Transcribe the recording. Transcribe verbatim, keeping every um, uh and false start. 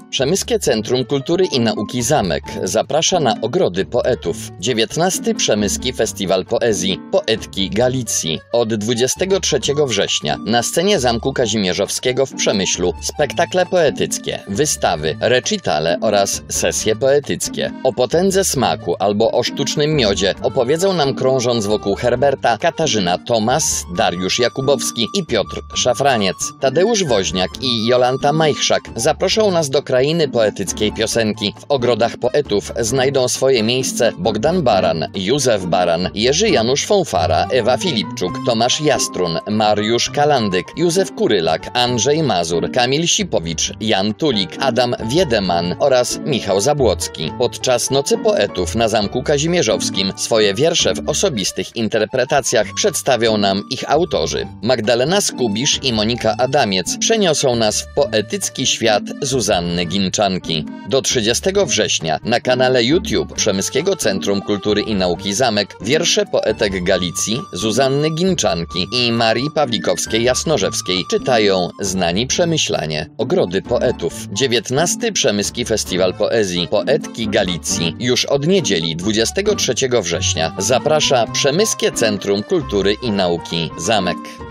Przemyskie Centrum Kultury i Nauki Zamek zaprasza na ogrody poetów. dziewiętnasty Przemyski Festiwal Poezji Poetki Galicji. Od dwudziestego trzeciego września na scenie Zamku Kazimierzowskiego w Przemyślu spektakle poetyckie, wystawy, recitale oraz sesje poetyckie. O potędze smaku albo o sztucznym miodzie opowiedzą nam, krążąc wokół Herberta, Katarzyna Tomas, Dariusz Jakubowski i Piotr Szafraniec. Tadeusz Woźniak i Jolanta Majchrzak zaproszą nas do krainy poetyckiej piosenki. W ogrodach poetów znajdą swoje miejsce Bogdan Baran, Józef Baran, Jerzy Janusz Fąfara, Ewa Filipczuk, Tomasz Jastrun, Mariusz Kalandyk, Józef Kurylak, Andrzej Mazur, Kamil Sipowicz, Jan Tulik, Adam Wiedeman oraz Michał Zabłocki. Podczas Nocy Poetów na Zamku Kazimierzowskim swoje wiersze w osobistych interpretacjach przedstawią nam ich autorzy. Magdalena Skubisz i Monika Adamiec przeniosą nas w poetycki świat Zuzanny Ginczanki. Do trzydziestego września na kanale YouTube Przemyskiego Centrum Kultury i Nauki Zamek wiersze poetek Galicji, Zuzanny Ginczanki i Marii Pawlikowskiej-Jasnorzewskiej czytają znani przemyślanie. Ogrody poetów. dziewiętnasty Przemyski Festiwal Poezji Poetki Galicji już od niedzieli dwudziestego trzeciego września zaprasza Przemyskie Centrum Kultury i Nauki Zamek.